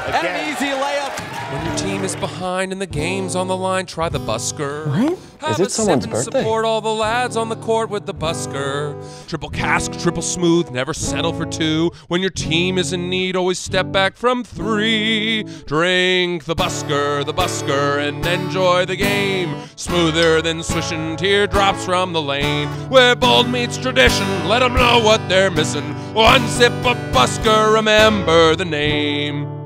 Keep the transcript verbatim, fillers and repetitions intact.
And an easy layup. When your team is behind and the game's on the line, try the Busker. What? Have Is it a someone's sip and birthday? Support all the lads on the court with the Busker. Triple cask, triple smooth, never settle for two. When your team is in need, always step back from three. Drink the Busker, the Busker, and enjoy the game. Smoother than swishing teardrops from the lane. Where bold meets tradition, let them know what they're missing. One sip of Busker, remember the name.